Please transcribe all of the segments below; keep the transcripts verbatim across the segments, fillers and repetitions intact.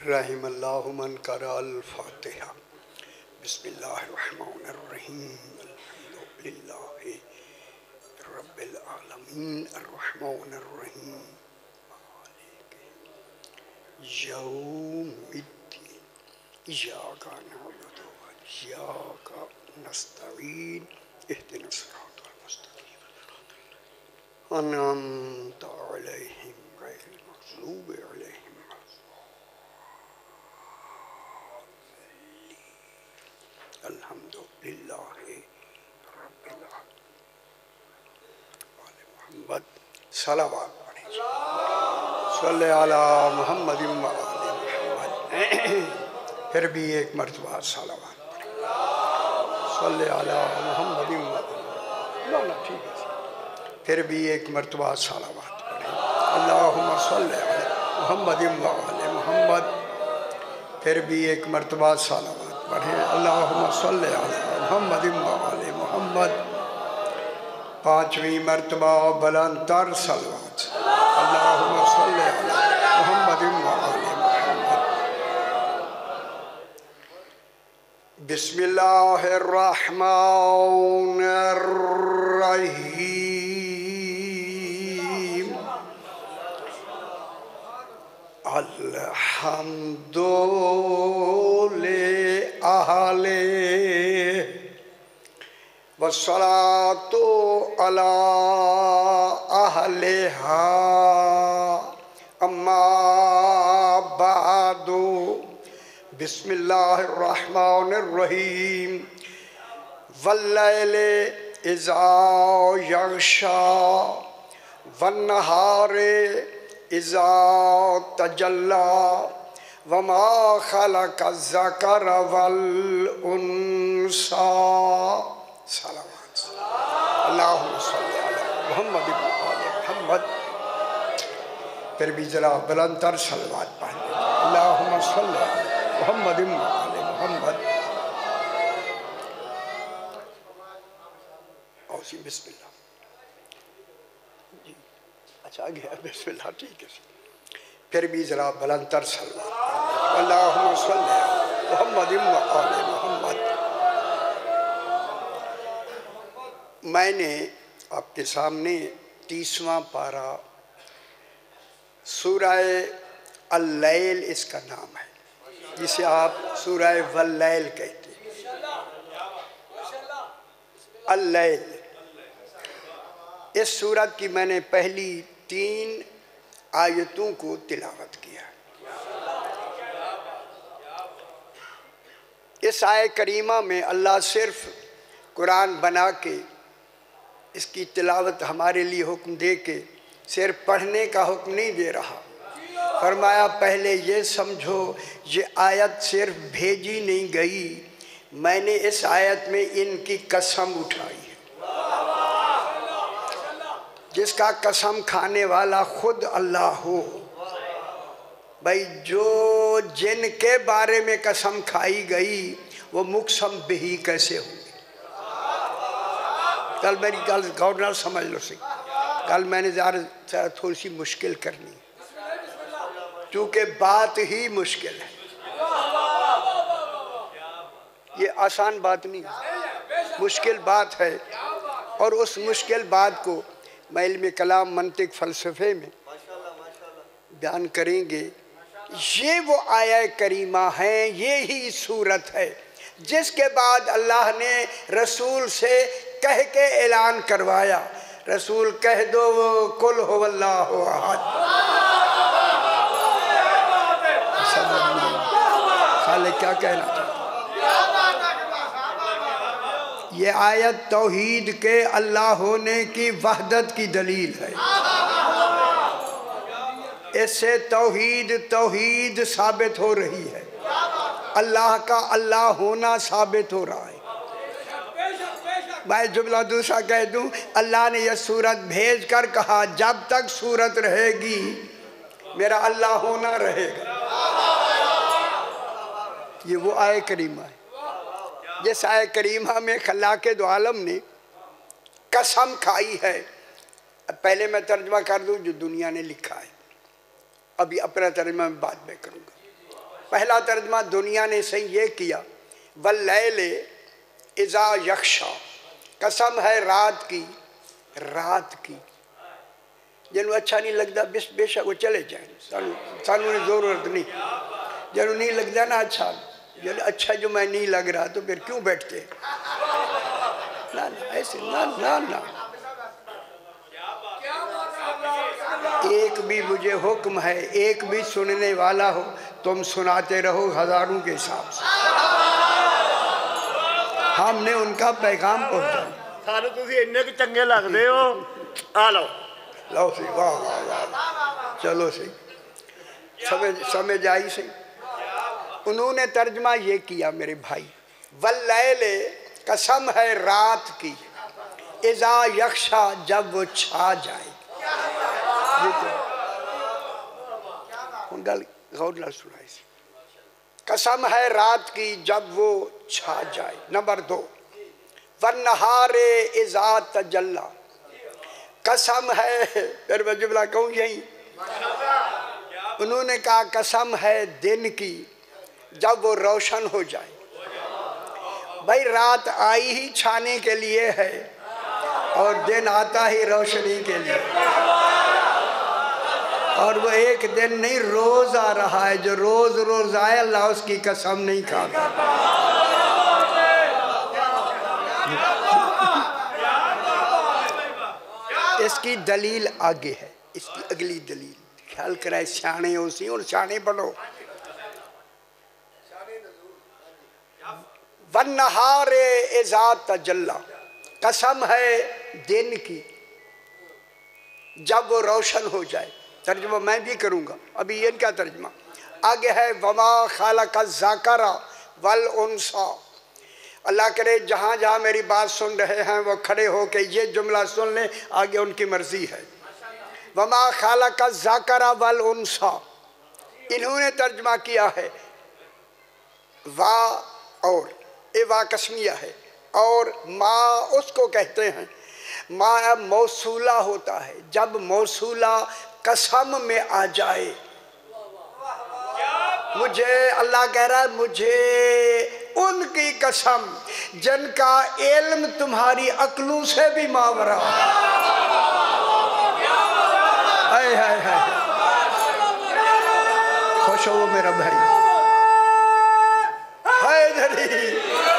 रहिमल्लाहु मन क़रा अल-फ़ातिहा। बिस्मिल्लाहिर्रहमानिर्रहीम। अल्हम्दुलिल्लाहि रब्बिल आलमीन अर्रहमानिर्रहीम मालिकि यौमिद्दीन इय्याका नअबुदु व इय्याका नस्तईन इहदिनस सिरातल मुस्तक़ीम अनअमता अलैहिम गैरिल मग़ज़ूबि अलैहिम। अल्हम्दुलिल्लाहि रब्बिल आलमीन। मोहम्मद सलावत पढ़ें। सल्ले अला मुहम्मदिन व आले मुहम्मद। फिर भी एक मरतबा सलावत पढ़ें। सल्ले अला मुहम्मदिन व ना ना ठीक है। फिर भी एक मरतबा सलावत पढ़ें। अल्लाहुम्मा सल्ले अला मुहम्मदिन व आले मुहम्मद। फिर भी एक मरतबा सलावत पढ़ें। अल्लाहुम्मा सल्ले अला मुहम्मदिन व आले मुहम्मद। पाँचवीं मरतबा बुलंद तर सलवात। अल्लाहुम्मा सल्ले अला मुहम्मदिन व आले मुहम्मद। बिस्मिल्लाहिर्रहमानिर्रहीम। अल्हम्दुलिल्लाहि आहले वस्सलातु अला आहलिहा अम्मा बादु। बिस्मिल्लाहिर्रहमानिर्रहीम। वल्लैलि इज़ा यग़शा वन्नहारि इज़ा तजल्ला वमा खलक़ ज़कर वल उन्सा। सलावत। अल्लाहुम्मा सल्ली अला मुहम्मद व आले मुहम्मद। फिर भी जरा बुलंद तर सलवात पढ़ें। अल्लाहुम्मा सल्ली अला मुहम्मद व आले मुहम्मद। और सी बिस्मिल्लाह जी अच्छा आ गया बिस्मिल्लाह ठीक है। फिर भी जरा बुलंद तर सलवात पढ़ें। अल्लाहुम्मा सल्ली अला मुहम्मद व आले मुहम्मद। मैंने आपके सामने तीसवां पारा सूरह अल-लैल इसका नाम है, जिसे आप सूरह वल-लैल कहते हैं। अल-लैल इस सूरत की मैंने पहली तीन आयतों को तिलावत किया। इस आय करीमा में अल्लाह सिर्फ कुरान बना के इसकी तिलावत हमारे लिए हुक्म दे के सिर्फ पढ़ने का हुक्म नहीं दे रहा। फरमाया पहले ये समझो ये आयत सिर्फ भेजी नहीं गई, मैंने इस आयत में इनकी कसम उठाई है। जिसका कसम खाने वाला खुद अल्लाह हो। भाई जो जिनके बारे में कसम खाई गई वो मुक़सम बिही कैसे होंगे। कल मेरी गल गौर नाल समझ लो सी। कल मैंने ज़रा थोड़ी सी मुश्किल करनी है क्योंकि बात ही मुश्किल है। ये आसान बात नहीं है, मुश्किल बात है। और उस मुश्किल बात को मैं इल्म कलाम मंतिक फ़लसफ़े में बयान करेंगे। ये वो आया करीमा है, ये ही सूरत है जिसके बाद अल्लाह ने रसूल से कह के ऐलान करवाया, रसूल कह दो कुल हुवल्लाहु अहद। साले क्या कहना चाहते? ये आयत तौहीद के अल्लाह होने की वहदत की दलील है। इससे तौहीद तौहीद साबित हो रही है, अल्लाह का अल्लाह होना साबित हो रहा है। मैं जुमला दूसरा कह दूं, अल्लाह ने यह सूरत भेज कर कहा जब तक सूरत रहेगी मेरा अल्लाह होना रहेगा। ये वो आय करीमा है जिस आय करीमा में खल्लाक़े दो आलम ने कसम खाई है। पहले मैं तर्जमा कर दूं जो दुनिया ने लिखा है, अभी अपना तर्जमा में बाद में करूँगा। पहला तर्जमा दुनिया ने सही ये किया, वल्लैले इज़ा यख्शा, कसम है रात की, रात की। जिन्हों अच्छा नहीं लगता बेशक वो चले जाए, सानू सानू जरूरत नहीं। जिन्हों नहीं लगता ना अच्छा, जब अच्छा जो मैं नहीं लग रहा तो फिर क्यों बैठते? ना ना ऐसे ना ना ना। एक भी मुझे हुक्म है, एक भी सुनने वाला हो, तुम सुनाते रहो हजारों के हिसाब से। हमने उनका पैगाम पहुंचाया। सारे तुसी इन्ने के चंगे लगदे हो, आ लो लो सही, वाह वाह वाह, चलो सही, समझ समझ आई सही। उन्होंने तर्जमा ये किया मेरे भाई, वल्लैले कसम है रात की, इज़ा यख्शा जब वो छा जाए। गल गौर ना सुनाई, कसम है रात की जब वो छा जाए। नंबर दो, वन्नहारे इज़ा तजल्ला, कसम है, फिर मैं जुमला कहूँ यही, उन्होंने कहा कसम है दिन की जब वो रोशन हो जाए। भाई रात आई ही छाने के लिए है और दिन आता ही रोशनी के लिए, और वो एक दिन नहीं रोज आ रहा है। जो रोज रोज आए अल्लाह उसकी कसम नहीं खाता। इसकी दलील आगे है, इसकी अगली दलील ख्याल कराए, सियाने हो सी और सियाने बनो। वन्नहारे इज़ा तजल्ला, कसम है दिन की जब वो रोशन हो जाए। तर्जुमा मैं भी करूँगा, अभी इनका तर्जुमा आगे है, वमा खालका ज़ाकरा वल उन्सा। अल्लाह करे जहाँ जहाँ मेरी बात सुन रहे हैं वो खड़े हो के ये जुमला सुन लें, आगे उनकी मर्जी है। वमा खालका ज़ाकरा वल उन्सा, इन्होंने तर्जुमा किया है वाह और ए वाह कसमिया है, और माँ उसको कहते हैं, माँ मौसूला होता है जब मौसूला कसम में आ जाए। मुझे अल्लाह कह रहा है मुझे उनकी कसम जिनका इल्म तुम्हारी अक्लों से भी मावरा। हाय हाय हाय, खुश हो मेरा भाई, हाय धरी।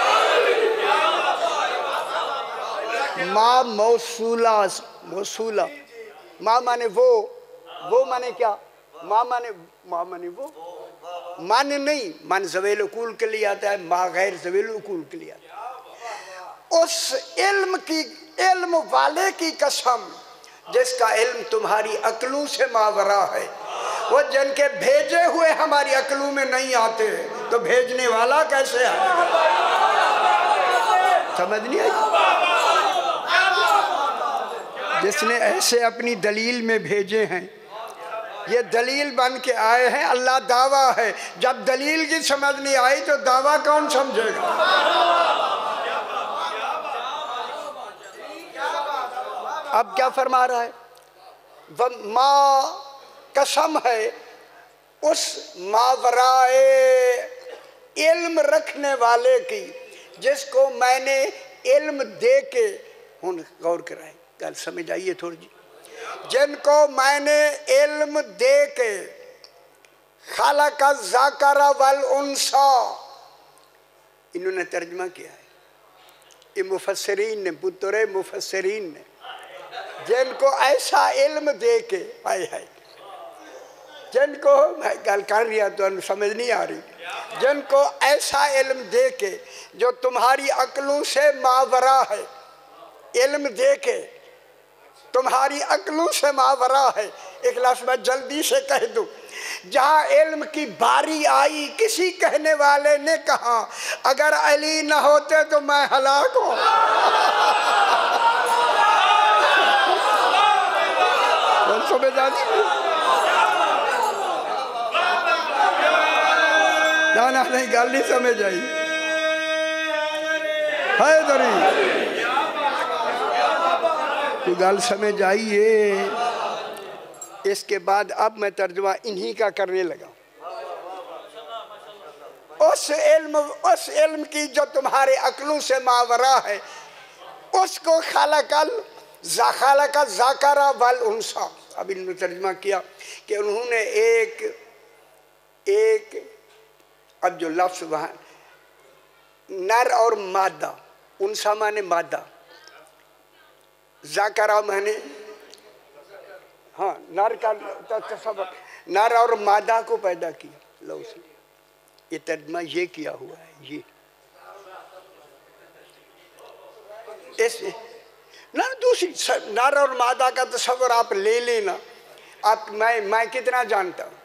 माँ मौसूला, मौसूला माँ माने वो, वो माने क्या? माँ माने, माँ माने वो, माने नहीं, मान ज़वेल उकूल के लिए आता है, माँ गैर ज़वेल उकूल के लिए आता है। उस इल्म की, इल्म वाले की कसम जिसका इल्म तुम्हारी अक्लों से मावरा है। वो जिनके भेजे हुए हमारी अक्लों में नहीं आते तो भेजने वाला कैसे आए? समझ नहीं आई? जिसने ऐसे अपनी दलील में भेजे हैं, ये दलील बन के आए हैं। अल्लाह दावा है, जब दलील की समझ नहीं आई तो दावा कौन समझेगा? अब क्या फरमा रहा है? वह माँ कसम है उस मावराए इल्म रखने वाले की जिसको मैंने इल्म दे के, हुन गौर कराए, गल समझ आइए थोड़ी जी, जिनको मैंने इल्म दे के खालका ज़ाकरा वल उन्सा, इन्होंने तर्जमा किया है, ये मुफस्सिरीन ने, पुत्रे मुफस्सिरीन ने, जिनको ऐसा इल्म दे के, आए है जिनको, मैं गल कर रहा तो समझ नहीं आ रही, जिनको ऐसा इल्म दे के जो तुम्हारी अक्लों से मावरा है, इल्म दे के तुम्हारी अक्लों से मावरा है। एक लफ्ज़ मैं जल्दी से कह दूं, जहाँ इल्म की बारी आई किसी कहने वाले ने कहा अगर अली न होते तो मैं हलाक हूँ। समझ आती ना ना नहीं, गल नहीं समझ आई है दरी, तो गल समझ आइए। इसके बाद अब मैं तर्जुमा इन्हीं का करने लगा। उस इल्म उस इल्म की जो तुम्हारे अक्लों से मावरा है, उसको खालकल खालका ज़ाकरा वल उनसा। अब इन्होंने तर्जुमा किया कि उन्होंने एक एक अब जो लफ्ज़ वहाँ नर और मादा, उनसा माने मादा, ज़ाकरा माने हाँ नर का तस्वर, नर और मादा को पैदा किया। लो ये तर्जुमा ये किया हुआ है। ये इस ना दूसरी नर और मादा का तस्वर आप ले लेना। आप मैं मैं कितना जानता हूँ,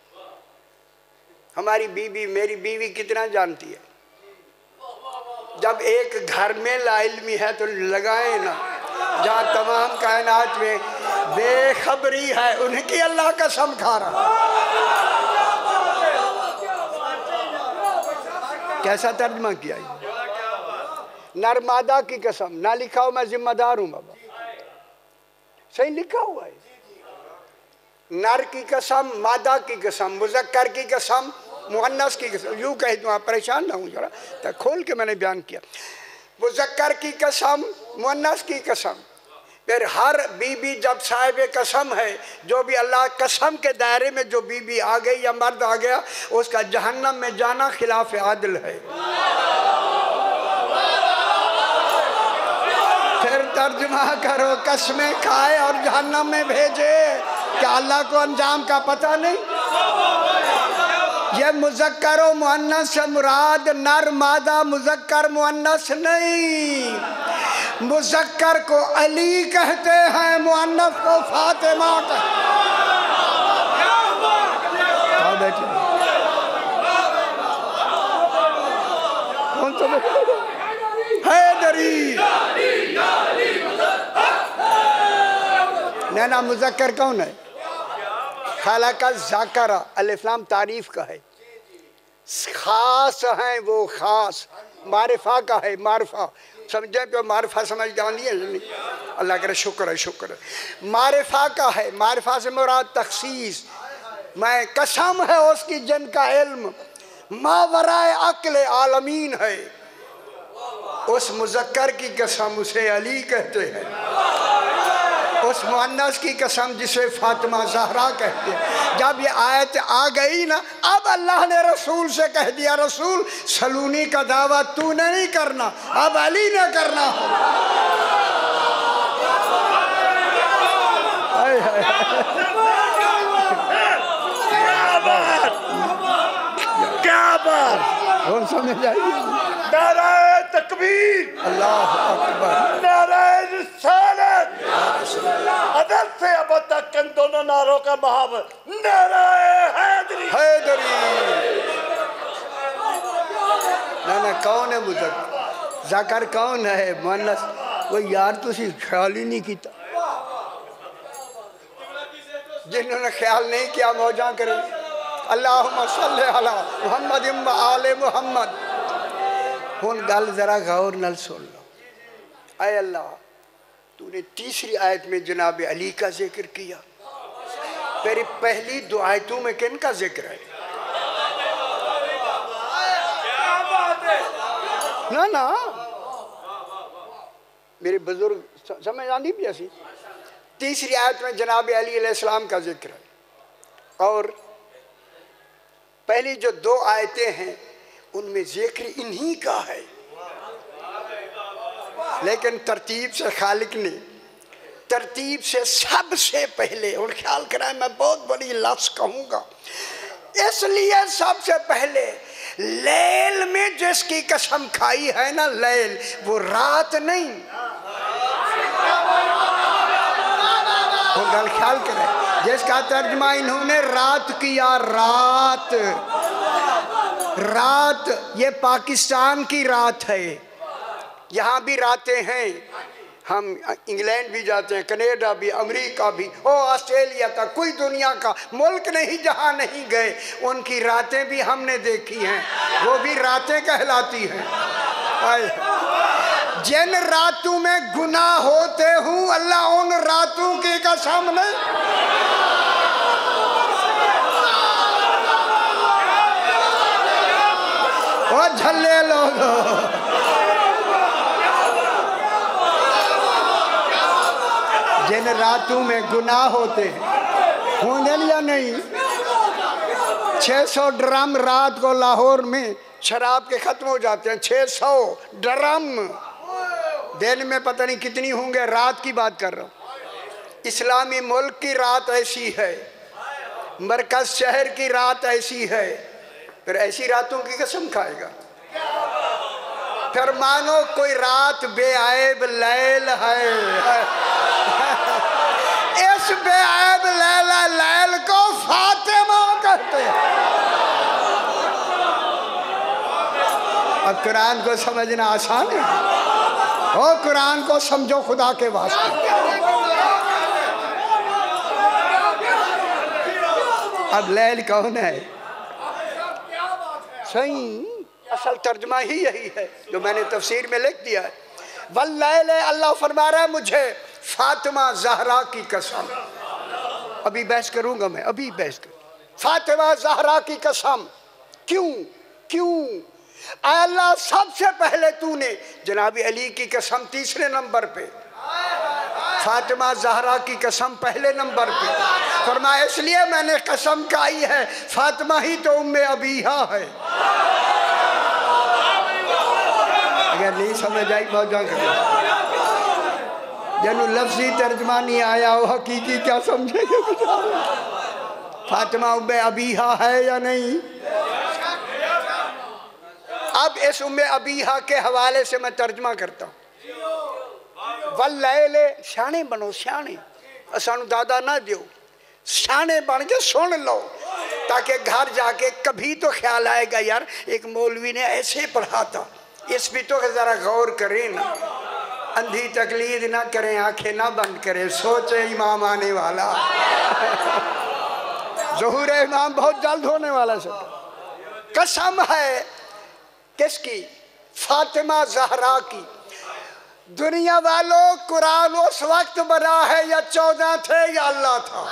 हमारी बीवी मेरी बीवी कितना जानती है। जब एक घर में लाइल्मी है तो लगाए ना, जहाँ तमाम कायनात में बेखबरी है उनकी अल्लाह कसम खा रहा। कैसा तर्जमा किया है? नर मादा की कसम ना लिखा हो, मैं जिम्मेदार हूं बाबा, सही लिखा हुआ है। नर की कसम, मादा की कसम, मुज़क्कर की कसम, मुअन्नस की कसम, यूं कह दूं आप परेशान ना हो जरा, तो खोल के मैंने बयान किया। मुज़क्कर की कसम, मुअन्नस की कसम। फिर हर बीबी जब साहिब कसम है, जो भी अल्लाह कसम के दायरे में जो बीबी आ गई या मर्द आ गया, उसका जहन्नम में जाना खिलाफ आदल है। फिर तर्जुमा करो, कसमें खाए और जहन्नम में भेजे, क्या अल्लाह को अंजाम का पता नहीं? ये मुज़क्कर व मुअन्नस से मुराद नर मादा, मुज़क्कर मुअन्नस नहीं। मुज़क्कर को अली कहते हैं, मुअन्नस को फातिमा कहते हैं। कौन सा हैदरी? नैना मुज़क्कर कौन है? खालका ज़ाकरा, अलिफ्लाम तारीफ का है, खास हैं वो, खास मारिफा का है, मारिफा समझे तो मारिफा समझ जानिए नहीं, अल्लाह करे शुक्र है शुक्र है। मारिफा का है, मारिफा से मुराद तखसीस। मैं कसम है उसकी जिनका इल्म मावराए अक्ल आलमीन है, उस मुज़क्कर की कसम उसे अली कहते हैं। उस मुअन्नस की कसम जिसे फातिमा ज़हरा कहते हैं। जब ये आयत आ गई ना, अब अल्लाह ने रसूल से कह दिया, रसूल सलूनी का दावा तूने नहीं करना, अब अली ने करना हो। क्या बात, कौन समझ आइए? नाराए तकबीर, अल्लाह अकबर, नाराए रिसालत, अदल से अब तक इन दोनों नारों का महावर, नाराए हैदरी। हैदरी ना ना कौन है मुज़क्कर? ज़ाकर कौन है? मुअन्नस वो यार तुसी ख्याल ही नहीं किया। जिन्होंने ख्याल नहीं किया मौजा करें। अल्लाहुम्मा सल्ली अला मुहम्मद व आले मुहम्मद। हुन गल जरा गौर नाल सुन लो। आए अल्लाह, तूने तीसरी आयत में जनाब अली का जिक्र किया, तेरी पहली दो आयतों में किन का जिक्र है? ना ना मेरे बुजुर्ग समझ आनी भी ऐसी। तीसरी आयत में जनाब अली अलैहिस्सलाम का जिक्र है, और पहली जो दो आयतें हैं उनमें जिक्र इन्हीं का है, लेकिन तरतीब से खालिक ने तरतीब से सबसे पहले, और ख्याल कराए मैं बहुत बड़ी लफ्ज़ कहूँगा, इसलिए सबसे पहले लैल में जिसकी कसम खाई है ना, लैल वो रात नहीं। वो गल ख्याल करें, जिसका तर्जमा इन्होंने रात किया, रात रात ये पाकिस्तान की रात है। यहाँ भी रातें हैं, हम इंग्लैंड भी जाते हैं, कनाडा भी, अमेरिका भी, ओ ऑस्ट्रेलिया तक, कोई दुनिया का मुल्क नहीं जहाँ नहीं गए, उनकी रातें भी हमने देखी हैं, वो भी रातें कहलाती हैं। जिन रातों में गुनाह होते हूँ, अल्लाह उन रातों की कसम नहीं। और झल्ले लोग जिन रातों में गुनाह होते हैं, होंगे या नहीं? छह सौ ड्रम रात को लाहौर में शराब के खत्म हो जाते हैं। छह सौ ड्रम दिन में पता नहीं कितनी होंगे। रात की बात कर रहा हूँ। इस्लामी मुल्क की रात ऐसी है, मरकज शहर की रात ऐसी है, फिर ऐसी रातों की कसम खाएगा? फिर मानो कोई रात बेआब लैल है। इस बेआब लैला लैल को फातिमा कहते हैं। अब कुरान को समझना आसान है? ओ कुरान को समझो खुदा के वास्ते। अब लैल कौन है? सही असल तर्जमा ही यही है जो मैंने तफसीर में लिख दिया है। वल्लैल, अल्लाह फरमा रहा है मुझे फातिमा ज़हरा की कसम। अभी बहस करूंगा मैं, अभी बहस कर। फातिमा ज़हरा की कसम। क्यों क्यों अल्लाह सबसे पहले तूने जनाब अली की कसम तीसरे नंबर पे, फातिमा ज़हरा की कसम पहले नंबर पे फरमाया। इसलिए मैंने कसम खाई है, फातिमा ही तो उम्मे अबीहा है। अगर नहीं समझ आई मौजा जनु लफ्जी तर्जमा नहीं आया हो, हकीकी क्या समझेंगे? फातिमा उम्मे अबीहा है या नहीं? अब इस उम्मे अबीहा के हवाले से मैं तर्जमा करता हूँ। वल्लैल, सियाने बनो, सियाने सानू दादा ना दियो, सियाने बन के सुन लो, ताकि घर जाके कभी तो ख्याल आएगा यार एक मौलवी ने ऐसे पढ़ा था, इस पे तो जरा गौर करें ना, अंधी तकलीद ना करें, आंखें ना बंद करें, सोचे इमाम आने वाला। ज़हूर इमाम बहुत जल्द होने वाला सब। कसम है किसकी? फातिमा ज़हरा की। दुनिया वालों, कुरान उस वक्त बना है या चौदह थे या अल्लाह था?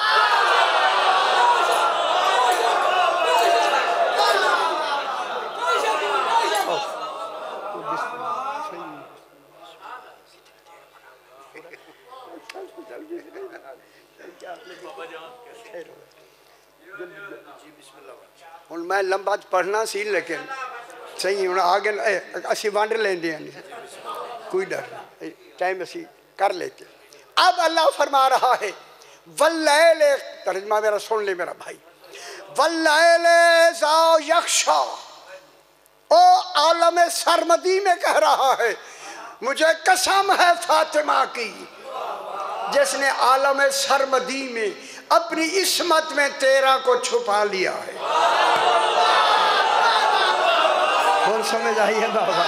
हूँ मैं लंबा पढ़ना सी, लेकिन सही हूँ आगे असी वंड लेंदे हैं, कोई डर नहीं, टाइम असी कर लेते। अब अल्लाह फरमा रहा है वल्लैल, तर्जमा मेरा सुन ले मेरा भाई। वल्लैल ज़ा यख्शा, ओ आलम सरमदी में कह रहा है मुझे कसम है फातिमा की, जिसने आलम सरमदी में अपनी इस्मत में तेरा को छुपा लिया है। कौन समझ आई है बाबा?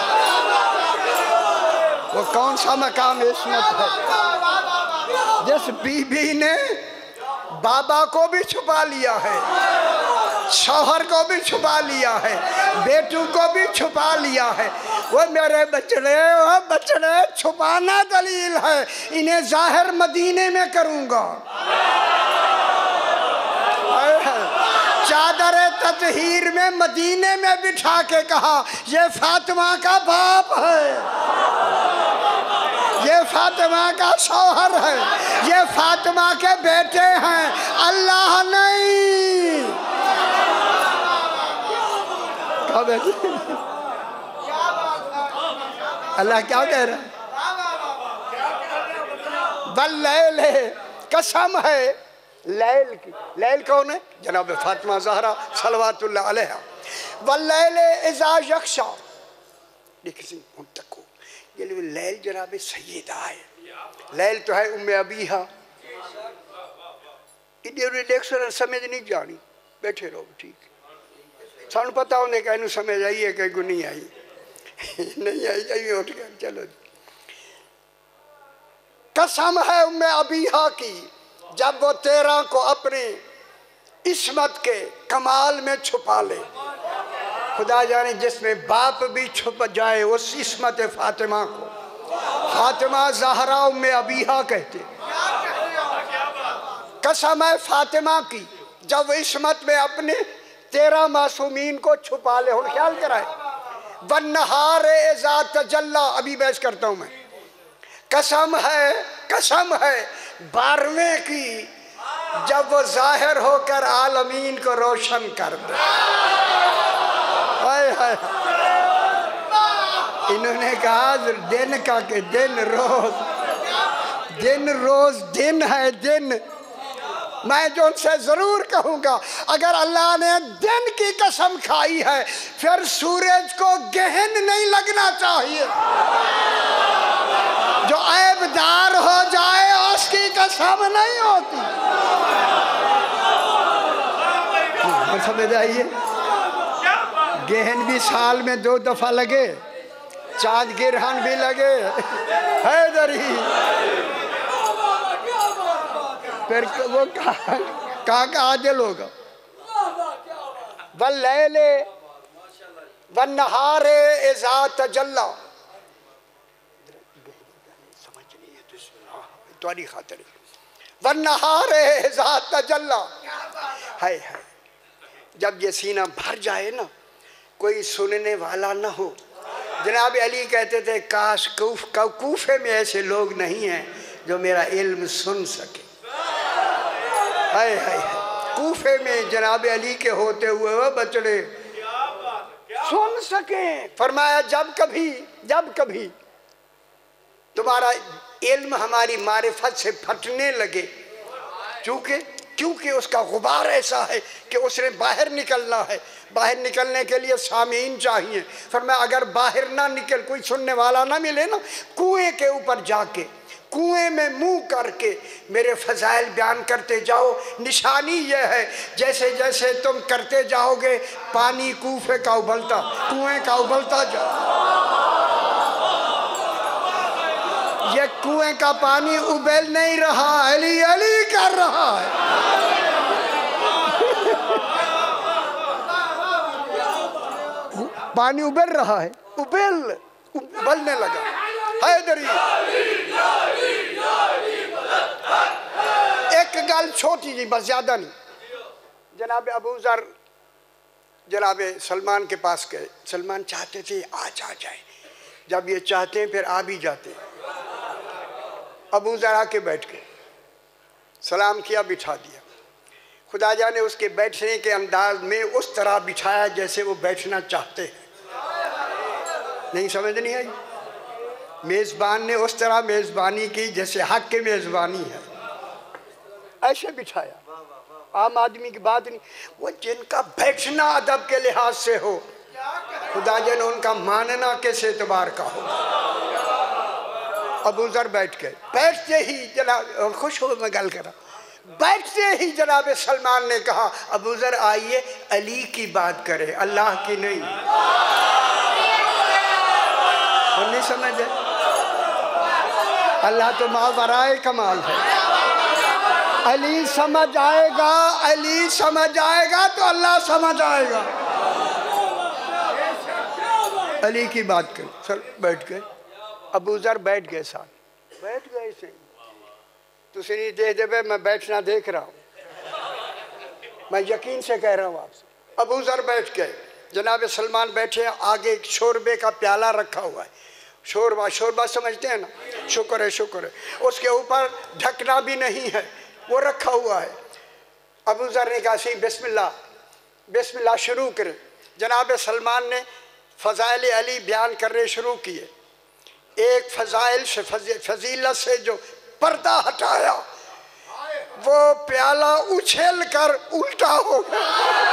वो कौन सा मकाम इस्मत है? जिस बीबी ने बाबा को भी छुपा लिया है, शौहर को भी छुपा लिया है, बेटू को भी छुपा लिया है। वो मेरे बचड़े, वो बचड़े छुपाना दलील है, इन्हें जाहिर मदीने में करूंगा। चादर ततहीर में मदीने में बिठा के कहा ये फातिमा का बाप है, ये फातिमा का शौहर है, ये फातिमा के बेटे हैं, अल्लाह नहीं। अल्लाह क्या कह रहा है? वल्लैल, कसम है लैल की। लैल कौन है? जनाब फातिमा ज़हरा सलवातुल्लाह अलैहा। वल्लैल इज़ा यख्शा, देखिए हम तक को ये लैल जनाब सैयदा है। लैल तो है उम्मे अबीहा। इधर समझ नहीं जानी, बैठे रहो ठीक। सानू पता होने का समझ आई है कहीं को नहीं आई, नहीं आई आई उठ गया। चलो, कसम है उम्मे अबीहा की, जब वो तेरह को अपने इस्मत के कमाल में छुपा ले। खुदा जाने जिसमें बाप भी छुप जाए उस इस्मत फातिमा को फातिमा ज़हरा उम्मे अबीहा कहते। कसम है फातिमा की, जब वो इस्मत में अपने तेरह मासूमीन को छुपा ले। और ख्याल कराए वन्नहार इज़ा तजल्ला, अभी बहस करता हूँ मैं। कसम है, कसम है बारहवें की, जब वो जाहिर होकर आलमीन को रोशन कर दे। हाय हाय, इन्होंने कहा दिन का के दिन रोज, दिन रोज दिन है दिन। मैं जो उनसे जरूर कहूंगा, अगर अल्लाह ने दिन की कसम खाई है फिर सूरज को गहन नहीं लगना चाहिए। जो ऐबदार हो जाए उसकी कसम नहीं होती। समझ आइए, गहन भी साल में दो दफा लगे, चांद गिरहन भी लगे, हैदरी फिर वो कहाँ कहाँ आदिल होगा। वल्लैले वन्नहारे इज़ा तजल्ला, समझ नहीं है तो तुम्हारी खातिर। वन्नहारे इज़ा तजल्ला, है है जब ये सीना भर जाए ना, कोई सुनने वाला ना हो। जनाब अली कहते थे काश कूफ कूफे में ऐसे लोग नहीं हैं जो मेरा इल्म सुन सके। हाय हाय, कूफे में जनाब अली के होते हुए वो बचड़े सुन सके। फरमाया जब कभी जब कभी तुम्हारा इल्म हमारी मारिफत से फटने लगे, चूंकि क्योंकि उसका गुबार ऐसा है कि उसने बाहर निकलना है, बाहर निकलने के लिए सामीन चाहिए। फरमाया अगर बाहर ना निकल, कोई सुनने वाला ना मिले ना, कुएं के ऊपर जाके कुएं में मुंह करके मेरे फजाइल बयान करते जाओ। निशानी यह है जैसे जैसे तुम करते जाओगे पानी कूफे का उबलता, कुएं का उबलता जाओ। ये कुएं का पानी उबल नहीं रहा, अली अली कर रहा है। पानी उबल रहा है, उबल उबलने लगा। हैदरी एक गल छोटी जी, बस ज्यादा नहीं। जनाब अबू ज़र जनाब सलमान के पास गए। सलमान चाहते थे आज आ जाए, जब ये चाहते हैं फिर आ भी जाते हैं। अबू ज़र आके बैठ गए, सलाम किया, बिठा दिया। खुदा जाने उसके बैठने के अंदाज में उस तरह बिठाया जैसे वो बैठना चाहते हैं। नहीं समझ नहीं आई। मेज़बान ने उस तरह मेज़बानी की जैसे हक की मेज़बानी है, ऐसे बिठाया। आम आदमी की बात नहीं, वो जिनका बैठना अदब के लिहाज से हो, खुदा जाने उनका मानना किस एतबार का हो। अबू ज़र बैठ गए। बैठते ही जनाब, खुश हो मैं गल करा, बैठते ही जनाब सलमान ने कहा अबू ज़र आइए अली की बात करें, अल्लाह की नहीं। और नहीं समझे, अल्लाह तो मावराए कमाल है। अली समझ आएगा, अली समझ आएगा तो अल्लाह समझ आएगा। अली की बात करें। सर बैठ गए, अबू ज़र बैठ गए, साथ बैठ गए से तुझे नहीं दे दे, मैं बैठना देख रहा हूँ, मैं यकीन से कह रहा हूँ आपसे। अबू ज़र बैठ गए, जनाब सलमान बैठे, आगे एक शोरबे का प्याला रखा हुआ है। शोरबा शोरबा समझते हैं ना, शुक्र है शुक्र है। उसके ऊपर ढकना भी नहीं है, वो रखा हुआ है। अबू ज़र ने कहा सी बिस्मिल्लाह बिस्मिल्लाह शुरू करें। जनाब सलमान ने फ़ज़ाइल अली बयान करने शुरू किए। एक फ़ज़ाइल से फजीलत से जो पर्दा हटाया, वो प्याला उछल कर उल्टा हो गया।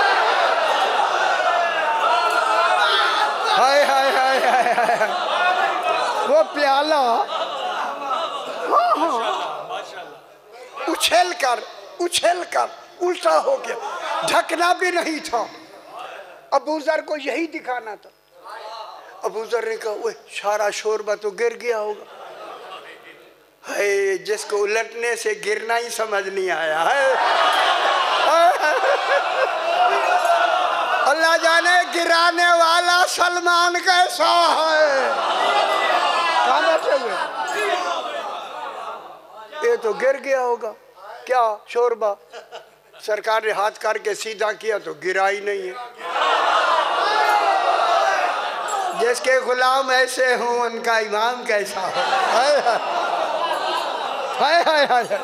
हाय हाय हाय हाय हाय, वो प्याला हाँ हाँ उछल कर उछल कर उल्टा हो गया, ढकना भी नहीं था। अबू ज़र को यही दिखाना था। अबू ज़र ने कहा वो सारा शोरबा तो गिर गया होगा। है जिसको उलटने से गिरना ही समझ नहीं आया है। अल्लाह जाने गिराने वाला सलमान कैसा है। कहाँ बैठे हुए? ये तो गिर गया होगा। क्या शोरबा? सरकार ने हाथ करके सीधा किया तो गिरा ही नहीं है। जिसके गुलाम ऐसे हों उनका इमाम कैसा हो। हाय हाय हाय हाय।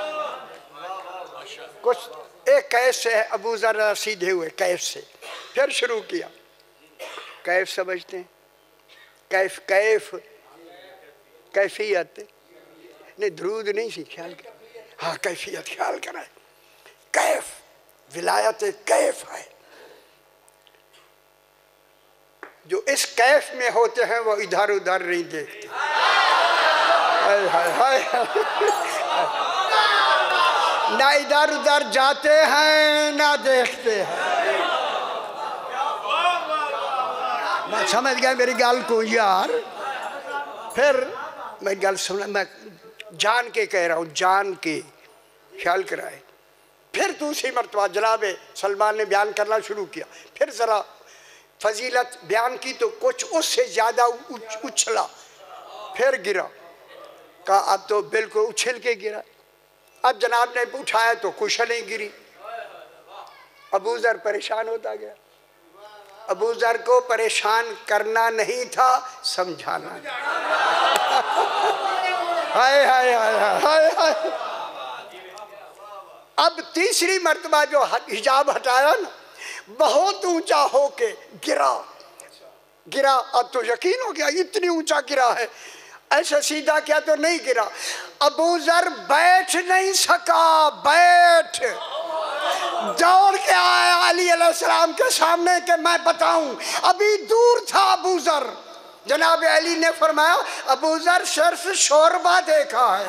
कुछ एक कैफ से है, अबू ज़र सीधे हुए कैफ से, फिर शुरू किया। कैफ समझते हैं? कैफ कैफ कैफियत नहीं, द्रूद नहीं सी, ख्याल कर। हाँ कैफियत ख्याल कराए। कैफ विलायत कैफ है। जो इस कैफ में होते हैं वो इधर उधर नहीं देखते। हाय हाय हाय। ना इधर उधर जाते हैं ना देखते हैं। मैं समझ गया मेरी गाल को यार। फिर मैं गाल सुना, मैं जान के कह रहा हूँ, जान के ख्याल कराए। फिर दूसरी मरतबा जनाब सलमान ने बयान करना शुरू किया। फिर ज़रा फजीलत बयान की तो कुछ उससे ज़्यादा उछ, उछला, फिर गिरा। कहा अब तो बिल्कुल उछल के गिरा। अब जनाब ने उठाया तो कुशलें गिरी। अबू ज़र परेशान होता गया। अबू ज़र को परेशान करना नहीं था, समझाना। हाय हाय हाय हाय हाय। अब तीसरी मर्तबा जो हिजाब हटाया ना, बहुत ऊंचा होके गिरा गिरा। अब तो यकीन हो गया इतनी ऊंचा गिरा है। ऐसा सीधा क्या तो नहीं गिरा। अबू ज़र बैठ नहीं सका, बैठ दौड़ के आया अली अलैहिस्सलाम के सामने कि मैं बताऊं। अभी दूर था अबू ज़र। जनाब अली ने फरमाया अबू ज़र सिर्फ शोरबा देखा है।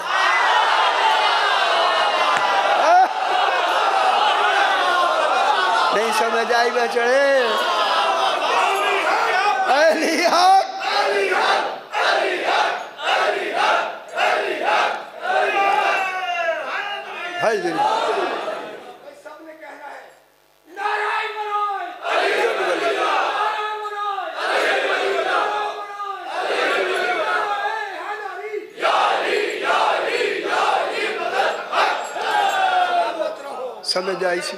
नहीं समझ आई बचड़े। अली हक हाय जी। समझ आई सी।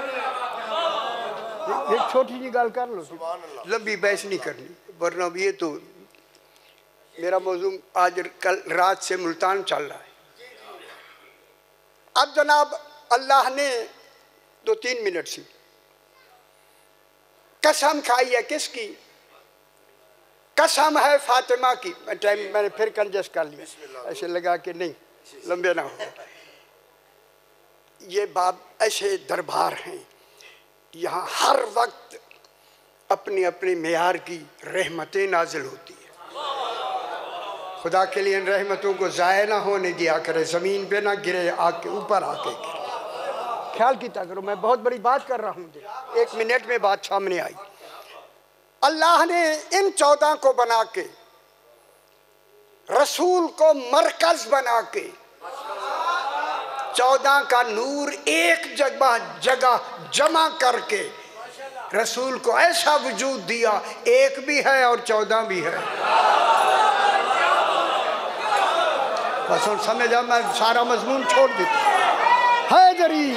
एक छोटी जी गाल कर लो, लंबी बहस नहीं करनी, वरना ये तो मेरा मौजूद आज कल रात से मुल्तान चल रहा है। अब जनाब अल्लाह ने दो तीन मिनट सी कसम खाई है। किसकी कसम है? फातिमा की। टाइम मैंने फिर कंजस्ट कर लिया, ऐसे लगा कि नहीं लंबे ना हो। ये बाब ऐसे दरबार हैं, यहाँ हर वक्त अपनी अपनी मेयार की रहमतें नाजिल होती है। खुदा के लिए इन रहमतों को ज़ाया ना होने दिया करे, ज़मीन पे ना गिरे, आके ऊपर आके गिरे। ख्याल कीता करो, मैं बहुत बड़ी बात कर रहा हूँ, एक मिनट में बात सामने आई। अल्लाह ने इन चौदह को बना के, रसूल को मरकज बना के, चौदह का नूर एक जगह जगह जमा करके रसूल को ऐसा वजूद दिया, एक भी है और चौदह भी है। बस समझ आ, मैं सारा मजमून छोड़ देता। हैदरी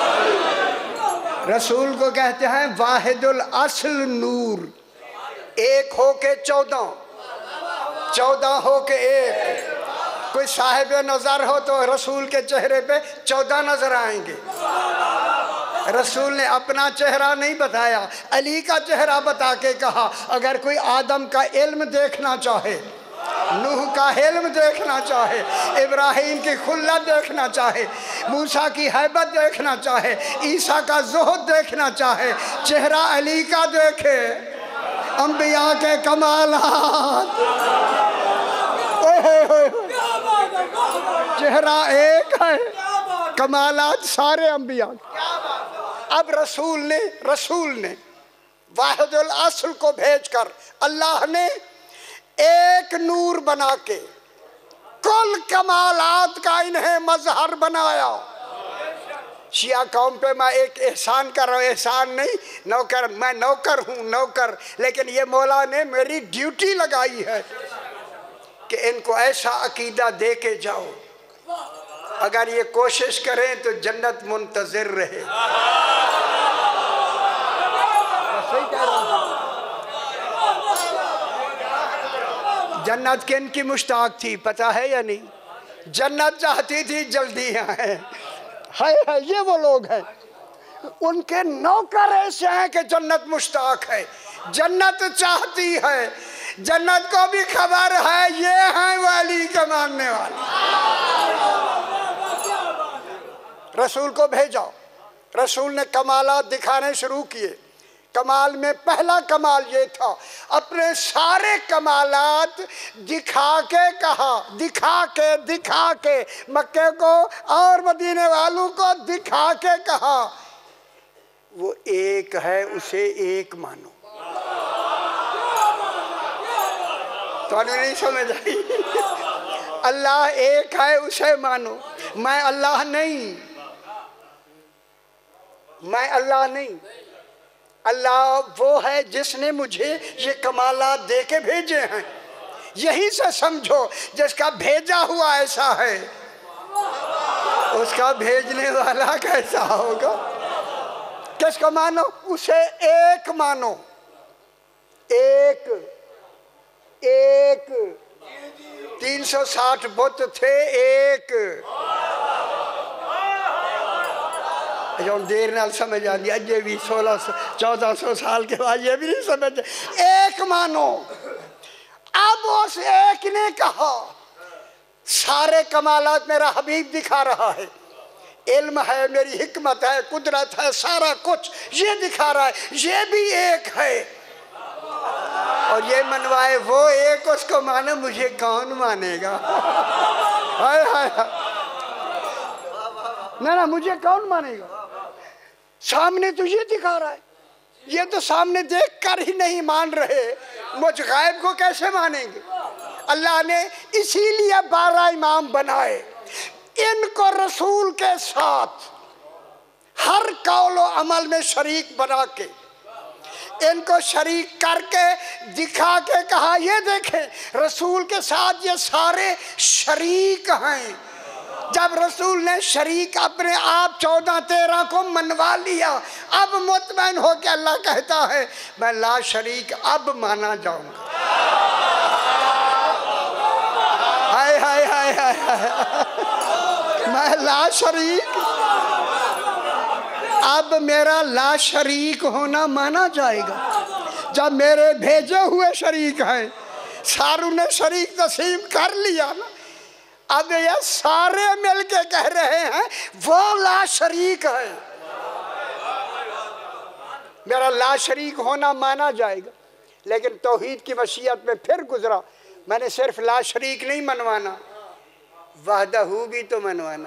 रसूल को कहते हैं वाहिदुल असल नूर। एक हो के चौदह, चौदह हो के एक। कोई साहिब नज़र हो तो रसूल के चेहरे पे चौदह नजर आएंगे। रसूल ने अपना चेहरा नहीं बताया, अली का चेहरा बता के कहा अगर कोई आदम का इल्म देखना चाहे, नूह का इल्म देखना चाहे, इब्राहिम की खुल्लत देखना चाहे, मूसा की हैबत देखना चाहे, ईसा का ज़ुहद देखना चाहे, चेहरा अली का देखे। अंबिया के कमालात, चेहरा एक है, कमालात सारे अंबिया। अब रसूल ने रसूल ने वाहिदुल असल को भेजकर अल्लाह ने एक नूर बना के कुल कमालात का इन्हें मजहर बनाया। शिया कौम पे मैं एक एहसान कर रहा हूँ, एहसान नहीं, नौकर, मैं नौकर हूँ, नौकर, लेकिन ये मौला ने मेरी ड्यूटी लगाई है कि इनको ऐसा अकीदा दे के जाओ, अगर ये कोशिश करें तो जन्नत मुंतज़िर रहे। सही कह रहा हूँ। जन्नत किन की मुश्ताक थी पता है या नहीं? जन्नत चाहती थी जल्दी आए। हाय हाय, ये वो लोग हैं, उनके नौकर ऐसे हैं कि जन्नत मुश्ताक है, जन्नत चाहती है, जन्नत को भी खबर है ये हैं वाली के मानने वाले। रसूल को भेजा, रसूल ने कमालात दिखाने शुरू किए। कमाल में पहला कमाल ये था, अपने सारे कमालात दिखा के कहा, दिखा के दिखा के मक्के को और मदीने वालों को दिखा के कहा वो एक है, उसे एक मानो। तो नहीं समझ आई? अल्लाह एक है उसे मानो। मैं अल्लाह नहीं, मैं अल्लाह नहीं, अल्लाह वो है जिसने मुझे ये कमालात दे के भेजे हैं। यही से समझो जिसका भेजा हुआ ऐसा है, उसका भेजने वाला कैसा होगा। किसको मानो? उसे एक मानो। एक एक तीन सौ साठ बुत थे, एक देर नाल समझ आती, अजे भी सोलह सौ चौदह सौ साल के बाद ये भी नहीं समझ। एक मानो। अब उस एक ने कहा सारे कमालात मेरा हबीब दिखा रहा है, इल्म है, मेरी हिकमत है, कुदरत है, सारा कुछ ये दिखा रहा है, ये भी एक है। और ये मनवाए वो एक, उसको मानो, मुझे कौन मानेगा? हाय हाय, ना ना मुझे कौन मानेगा? सामने तो ये दिखा रहा है, ये तो सामने देख कर ही नहीं मान रहे, मुझ गायब को कैसे मानेंगे? अल्लाह ने इसीलिए बारह इमाम बनाए, इनको रसूल के साथ हर कौलो अमल में शरीक बना के, इनको शरीक करके दिखा के कहा ये देखें रसूल के साथ ये सारे शरीक हैं। जब रसूल ने शरीक अपने आप चौदह तेरह को मनवा लिया, अब मुतमैन हो के अल्लाह कहता है मैं ला शरीक अब माना जाऊंगा। हाय हाय हाय हाय मैं ला शरीक, अब मेरा ला शरीक होना माना जाएगा। जब मेरे भेजे हुए शरीक हैं, सारू ने शरीक तस्लीम कर लिया ना, अब ये सारे मिलके कह रहे हैं वो ला शरीक है, मेरा ला शरीक होना माना जाएगा। लेकिन तौहीद की मशीयत में फिर गुजरा, मैंने सिर्फ ला शरीक नहीं मनवाना, वहदहू भी तो मनवाना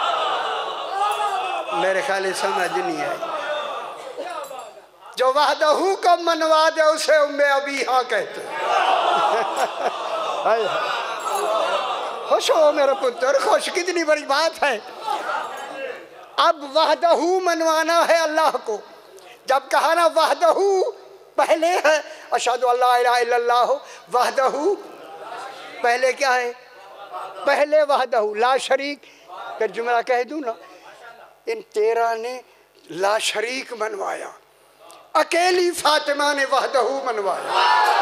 है। मेरे ख्याल समझ नहीं आई। जो वहदहू को मनवा दे उसे उम्मे अभी हाँ कहते खुश हो मेरे पुत्र, खुश, कितनी बड़ी बात है। अब वहदहू मनवाना है अल्लाह को। जब कहा ना वहदहू पहले है अशहदु अल्ला इलाहा इल्लल्लाह, वहदहू पहले क्या है? पहले वहदहू ला शरीक। फिर जुमला कह दूं ना, इन तेरह ने ला शरीक मनवाया, अकेली फातिमा ने वहदहू मनवाया।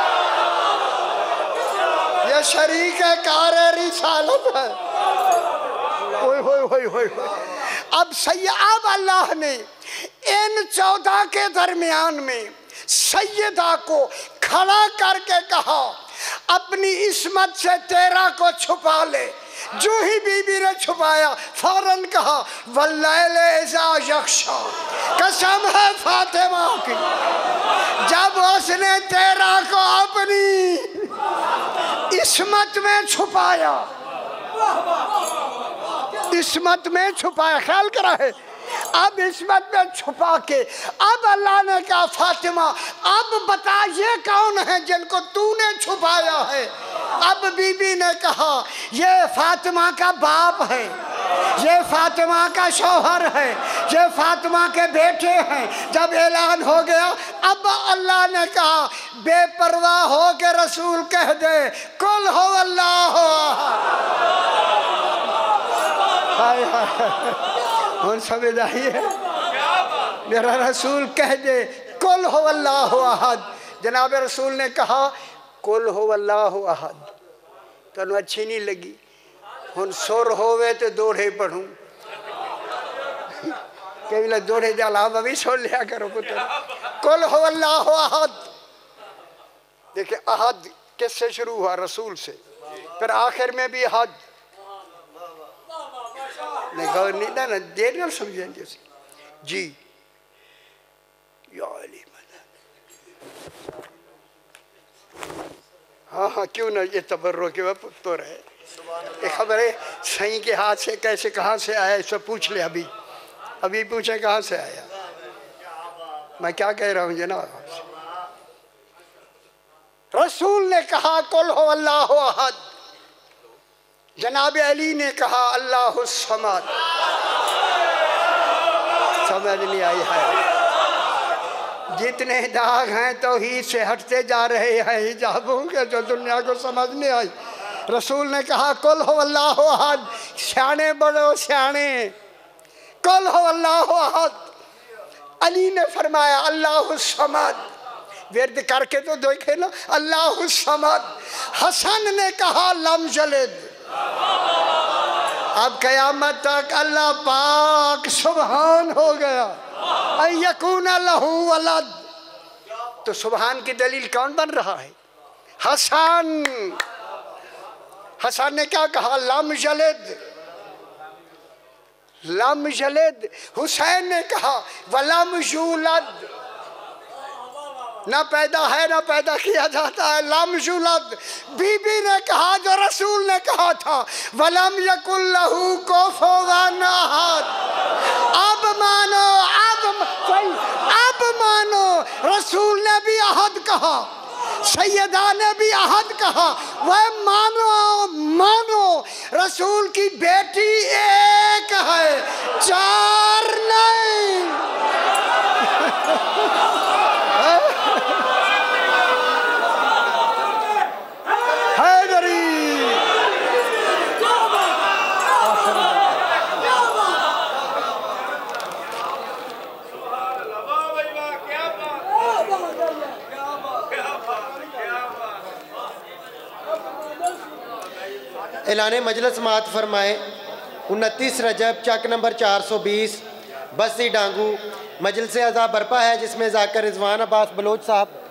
यह शरीक है कार रिसालत है। होय होय होय होय। अब सैयद अब अल्लाह ने इन चौदह के दरमियान में सैयदा को खड़ा करके कहा अपनी इस्मत से तेरह को छुपा ले। जो ही बीबी ने छुपाया फौरन कहा वल्लैल इज़ा यग़शा, कसम है फातिमा की। जब उसने तेरह को अपनी इस्मत में छुपाया, इस्मत में छुपाया, ख्याल करा है, अब इस्मत में छुपा के अब अल्लाह ने कहा फातिमा अब बता ये कौन है जिनको तूने छुपाया है। अब बीबी ने कहा ये फातिमा का बाप है, ये फातिमा का शौहर है, ये फातिमा के बेटे हैं। जब ऐलान हो गया अब अल्लाह ने कहा बेपरवाह हो के रसूल कह दे कुल हो अल्लाह हाय हाय। और समझ आई है? मेरा रसूल कह दे कुल हो अल्लाह अहद। जनाब रसूल ने कहा कुल हो अल्लाह अहद। तेन अच्छी नहीं लगी, हुन सुर होवे तो दोहरे पढ़ूं, कई वेले दोहरे के अलावा भी सुन लिया करो पुत्र। कुल हो अल्लाह अहद, देखिए अहद किससे शुरू हुआ? रसूल से, फिर आखिर में भी अहद। नहीं गौर नहीं ना ना देर ना समझें जैसे जी। या अली मदद, हाँ हाँ क्यों ना, ये तबर्रो के वह पुत्र है। ये खबर है सही के हाथ से कैसे कहाँ से आया, इससे पूछ ले। अभी अभी पूछे कहाँ से आया। मैं क्या कह रहा हूँ जनाब, रसूल ने कहा कुल हो अल्लाह अहद, जनाब अली ने कहा अल्लाह समद। समझ नहीं आई है। जितने दाग हैं तौहीद से हटते जा रहे हैं हिजाबों के, जो दुनिया को समझ नहीं आई। रसूल ने कहा कुल हो अल्लाह अहद, सियाने बड़ो सियाने, कुल हो अल्लाह अहद। अली ने फरमाया अल्लाह समद, विरद करके तो देखे ना, अल्लाह समद। हसन ने कहा लम जलिद। अब कयामत तक अल्लाह पाक सुबहान हो गया, यकून लहू वलद। तो सुबहान की दलील कौन बन रहा है? हसन। हसन ने क्या कहा? लम जलिद, लम जलिद। हुसैन ने कहा वलम यूलद, ना पैदा है ना पैदा किया जाता है, लम यूलद। बीबी ने कहा जो रसूल ने कहा था वलम यकुल लहू कुफुवन अहद। अब मानो, अब अब मानो, रसूल ने भी अहद कहा, सैयदा ने भी अहद कहा। वह मानो मानो रसूल की बेटी एक है, चार नहीं। ऐलाने मजलिस मात फरमाए उनतीस रजब चक नंबर चार सौ बीस बस्ती डांगू। मजलिस अज़ा बरपा है जिसमें ज़ाकिर रिजवान अब्बास बलोच साहब